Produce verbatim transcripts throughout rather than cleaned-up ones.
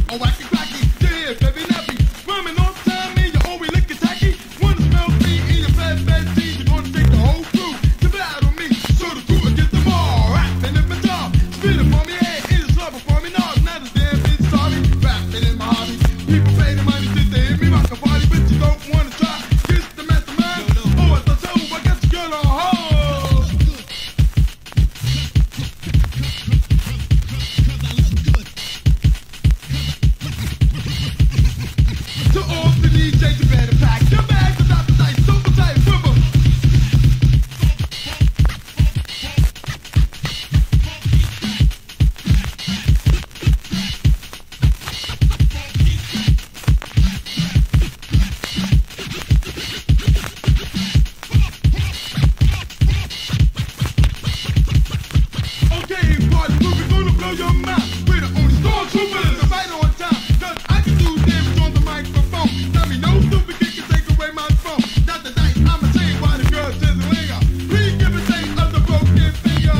or wacky cracky. Yeah, baby nappy. Swimming all the time and you always looking tacky. Wanna smell me in your fat, fat jeans. You're gonna take the whole crew to battle me. So the crew will get them all. Rapping in my job. Spitting for me, hey, it is love for me. No, it's not a damn bitch sorry. Rapping in my hobby. People pay the money just to hear me rock a party, but you don't wanna try. Kiss the mastermind. Oh, I thought so. I got the girl on hold. To all the D Js, you better pack your bags without the dice, super tight rubber. Okay, party movie gonna blow your mind. We're the only stormtroopers and right on time. Cause I can do damage on the microphone. Tell me no stupid kid can take away my phone. Not the dice, I'ma tell you why the girl just a linger. Please give a taste of the broken finger.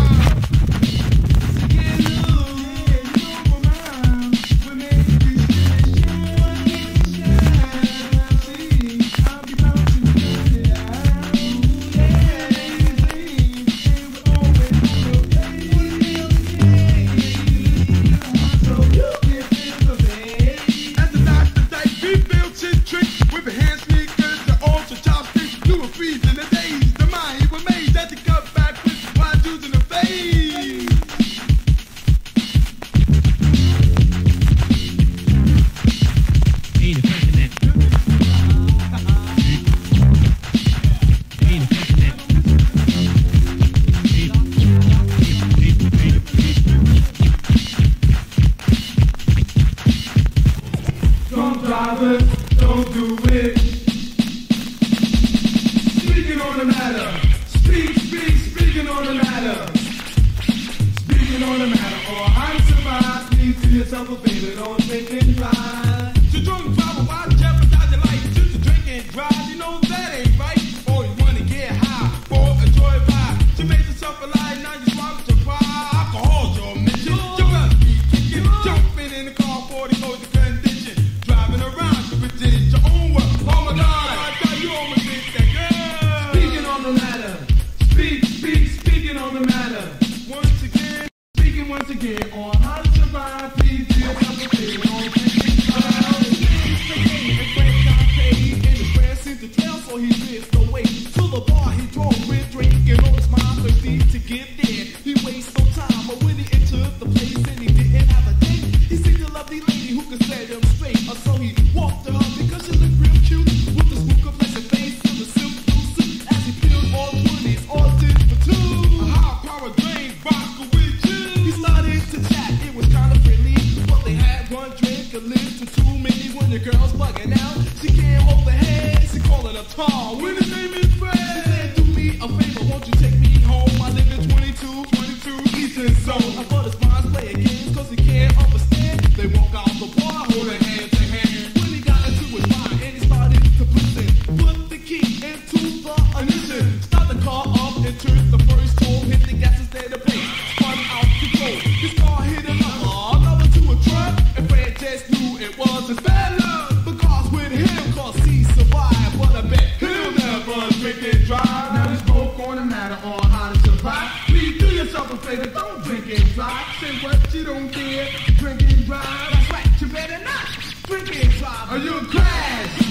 As the doctor dice, we build shit tricks with the hand sneakers, the ultra chopsticks. You were freezing the days. The mind he was made that to cut backwards while using the face. Ain't affecting that. Ain't affecting that. Drunk drivers, don't do it. Speaking on the matter. Speak, speak, speaking on the matter. Speaking on the matter. Or I'm surprised. Please do yourself a favor, don't drink and drive. So drunk driver, why jeopardize your life? Just to drink and drive, you know that ain't right. Or you wanna get high for a joyride. You made yourself alive, now you swallow your pride. Alcohol's your mission. You better be kicking, jumping in the car for the cold condition. Driving around, you pretend your own work. Oh my God, I thought you almost did that girl. Speaking on the matter. Speak, speak, speaking on the matter. Once again, speaking once again on how to survive. Please do yourself a favor, don't drink and drive. And Frank got paid, and his friends seemed to tell, so he missed the way to the bar. He drove with drinking on his mind, thirsty to get there. He wasted no time, but when he entered the place and he didn't have a date, he seen a lovely lady who could set him straight. Uh, so he walked to her because she looked real cute with the smooth complexion face and the silk blue suit. As he peeled all twenties, all did for two. A high power drain vodka with you. He started to chat, it was kind of friendly, but they had one drink, a little too many. When the girl's bugging out, she can't hold the head, she calling her tall. When his name is Fred, she said, do me a favor, won't you take me home? I live in twenty-two, twenty-two Eastern Zone. I thought his mind's playing games cause he can't understand. They walk out the bar, holding hand to hand. When he got into his mind and he started to listen, put the key into the ignition, start the car up and turn the first hole, hit the gas instead of brake, spun out the road. His car hit another, another to a truck, and Fred just knew it was his bad luck. Because with him, cause he survived, but I bet he'll never drink and drive. Now we spoke on the matter on how to survive. Please do yourself a favor, don't drink and drive. Say what you don't care, drink and drive. That's right, you better not drink and drive or you'll crash.